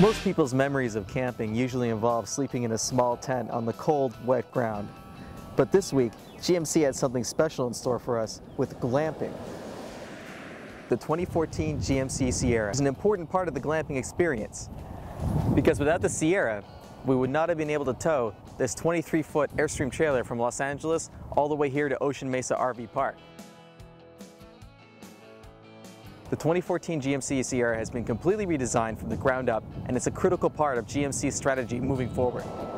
Most people's memories of camping usually involve sleeping in a small tent on the cold, wet ground. But this week, GMC had something special in store for us with glamping. The 2014 GMC Sierra is an important part of the glamping experience, because without the Sierra, we would not have been able to tow this 23-foot Airstream trailer from Los Angeles all the way here to Ocean Mesa RV Park. The 2014 GMC Sierra has been completely redesigned from the ground up, and it's a critical part of GMC's strategy moving forward.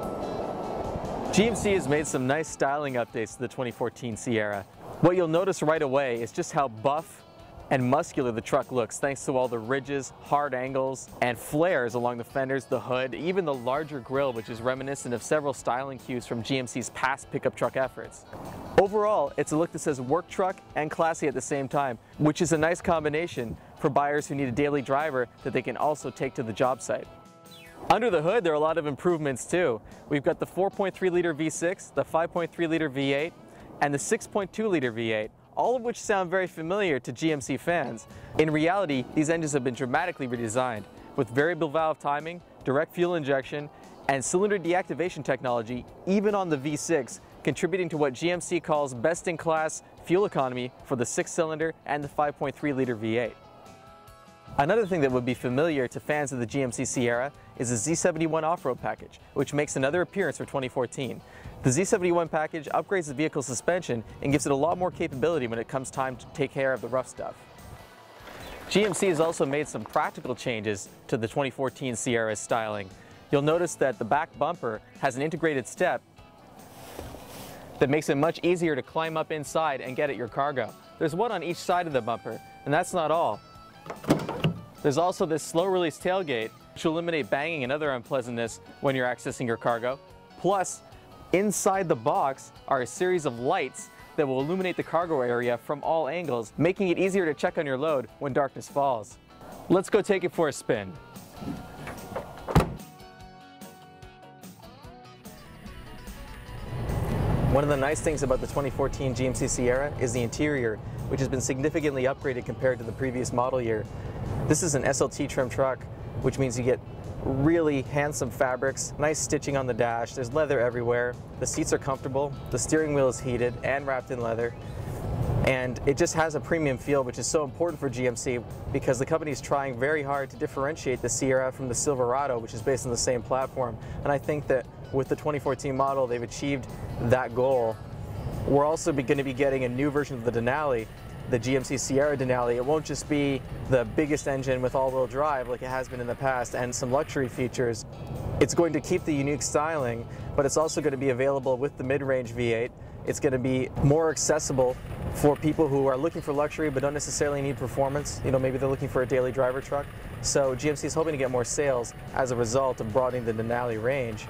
GMC has made some nice styling updates to the 2014 Sierra. What you'll notice right away is just how buff and muscular the truck looks, thanks to all the ridges, hard angles, and flares along the fenders, the hood, even the larger grille, which is reminiscent of several styling cues from GMC's past pickup truck efforts. Overall, it's a look that says work truck and classy at the same time, which is a nice combination for buyers who need a daily driver that they can also take to the job site. Under the hood, there are a lot of improvements too. We've got the 4.3 liter V6, the 5.3 liter V8, and the 6.2 liter V8. All of which sound very familiar to GMC fans. In reality, these engines have been dramatically redesigned with variable valve timing, direct fuel injection, and cylinder deactivation technology, even on the V6, contributing to what GMC calls best-in-class fuel economy for the 6-cylinder and the 5.3 liter V8. Another thing that would be familiar to fans of the GMC Sierra is the Z71 off-road package, which makes another appearance for 2014. The Z71 package upgrades the vehicle's suspension and gives it a lot more capability when it comes time to take care of the rough stuff. GMC has also made some practical changes to the 2014 Sierra's styling. You'll notice that the back bumper has an integrated step that makes it much easier to climb up inside and get at your cargo. There's one on each side of the bumper, and that's not all. There's also this slow-release tailgate, which will eliminate banging and other unpleasantness when you're accessing your cargo. Plus, inside the box are a series of lights that will illuminate the cargo area from all angles, making it easier to check on your load when darkness falls. Let's go take it for a spin. One of the nice things about the 2014 GMC Sierra is the interior, which has been significantly upgraded compared to the previous model year. This is an SLT trim truck, which means you get really handsome fabrics, nice stitching on the dash, there's leather everywhere, the seats are comfortable, the steering wheel is heated and wrapped in leather, and it just has a premium feel, which is so important for GMC because the company is trying very hard to differentiate the Sierra from the Silverado, which is based on the same platform. And I think that with the 2014 model, they've achieved that goal. We're also going to be getting a new version of the Denali, the GMC Sierra Denali. It won't just be the biggest engine with all-wheel drive like it has been in the past and some luxury features. It's going to keep the unique styling, but it's also going to be available with the mid-range V8. It's going to be more accessible for people who are looking for luxury but don't necessarily need performance. You know, maybe they're looking for a daily driver truck. So GMC is hoping to get more sales as a result of broadening the Denali range.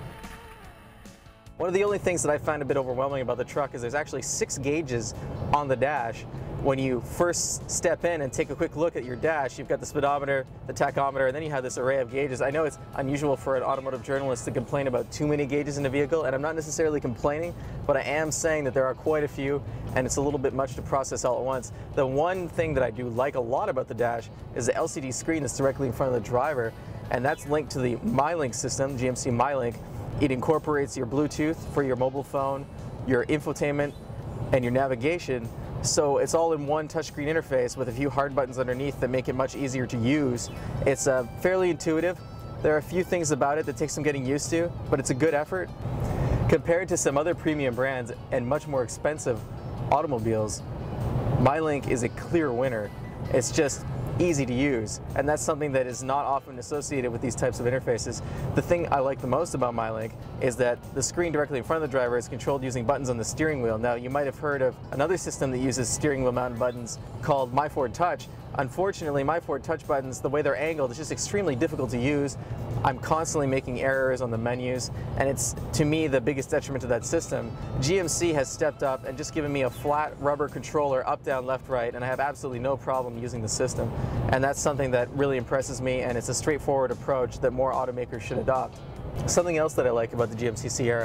One of the only things that I find a bit overwhelming about the truck is there's actually 6 gauges on the dash. When you first step in and take a quick look at your dash, you've got the speedometer, the tachometer, and then you have this array of gauges. I know it's unusual for an automotive journalist to complain about too many gauges in a vehicle, and I'm not necessarily complaining, but I am saying that there are quite a few, and it's a little bit much to process all at once. The one thing that I do like a lot about the dash is the LCD screen that's directly in front of the driver, and that's linked to the MyLink system, GMC MyLink. It incorporates your Bluetooth for your mobile phone, your infotainment, and your navigation. So it's all in one touchscreen interface with a few hard buttons underneath that make it much easier to use. It's fairly intuitive. There are a few things about it that take some getting used to, but it's a good effort. Compared to some other premium brands and much more expensive automobiles, MyLink is a clear winner. It's just easy to use, and that's something that is not often associated with these types of interfaces. The thing I like the most about MyLink is that the screen directly in front of the driver is controlled using buttons on the steering wheel. Now, you might have heard of another system that uses steering wheel mounted buttons called MyFord Touch. Unfortunately, MyFord Touch buttons, the way they're angled, is just extremely difficult to use. I'm constantly making errors on the menus, and it's, to me, the biggest detriment to that system. GMC has stepped up and just given me a flat rubber controller, up, down, left, right, and I have absolutely no problem using the system. And that's something that really impresses me, and it's a straightforward approach that more automakers should adopt. Something else that I like about the GMC Sierra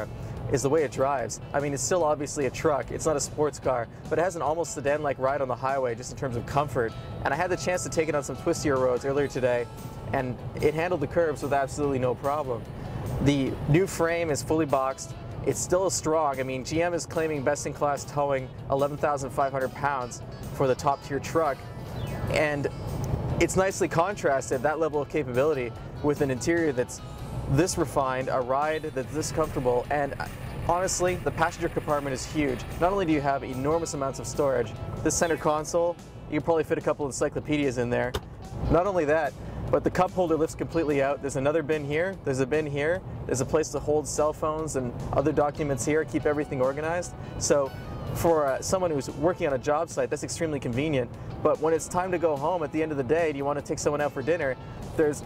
is the way it drives. I mean, it's still obviously a truck. It's not a sports car, but it has an almost sedan-like ride on the highway just in terms of comfort. And I had the chance to take it on some twistier roads earlier today, and it handled the curves with absolutely no problem. The new frame is fully boxed. It's still strong. I mean, GM is claiming best-in-class towing, 11,500 pounds for the top-tier truck. And it's nicely contrasted, that level of capability, with an interior that's this refined, a ride that's this comfortable, and honestly, the passenger compartment is huge. Not only do you have enormous amounts of storage, this center console, you can probably fit a couple of encyclopedias in there. Not only that, but the cup holder lifts completely out. There's another bin here, there's a bin here, there's a place to hold cell phones and other documents here, keep everything organized. So for someone who's working on a job site, that's extremely convenient. But when it's time to go home at the end of the day and you want to take someone out for dinner, there's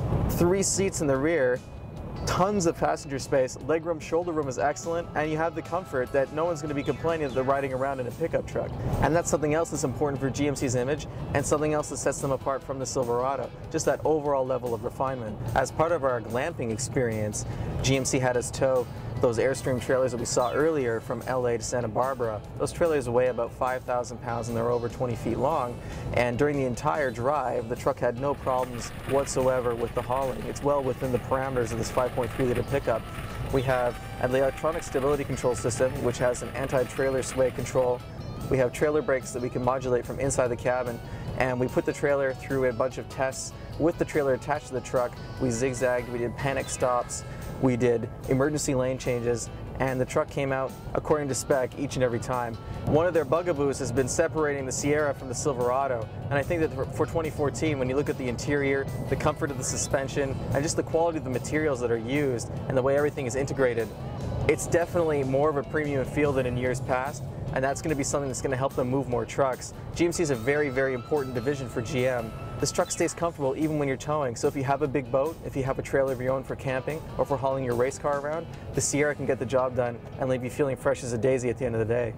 3 seats in the rear, tons of passenger space, legroom, shoulder room is excellent, and you have the comfort that no one's going to be complaining that they're riding around in a pickup truck. And that's something else that's important for GMC's image, and something else that sets them apart from the Silverado, just that overall level of refinement. As part of our glamping experience, GMC had us tow those Airstream trailers that we saw earlier from LA to Santa Barbara. Those trailers weigh about 5,000 pounds and they're over 20 feet long. And during the entire drive, the truck had no problems whatsoever with the hauling. It's well within the parameters of this 5.3 liter pickup. We have an electronic stability control system, which has an anti-trailer sway control. We have trailer brakes that we can modulate from inside the cabin. And we put the trailer through a bunch of tests with the trailer attached to the truck. We zigzagged, we did panic stops, we did emergency lane changes, and the truck came out according to spec each and every time. One of their bugaboos has been separating the Sierra from the Silverado, and I think that for 2014, when you look at the interior, the comfort of the suspension, and just the quality of the materials that are used, and the way everything is integrated, it's definitely more of a premium feel than in years past, and that's going to be something that's going to help them move more trucks. GMC is a very, very important division for GM. This truck stays comfortable even when you're towing, so if you have a big boat, if you have a trailer of your own for camping, or for hauling your race car around, the Sierra can get the job done and leave you feeling fresh as a daisy at the end of the day.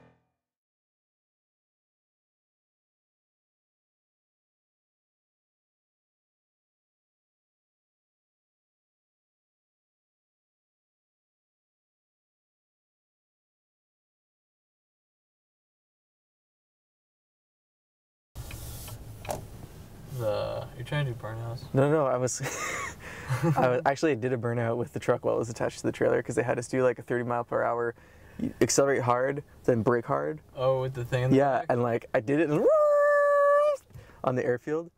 You're trying to do burnouts? No, I was, actually I did a burnout with the truck while it was attached to the trailer because they had us do like a 30-mile-per-hour, accelerate hard, then brake hard. Oh, with the thing in the Yeah, back? and like I did it on the airfield,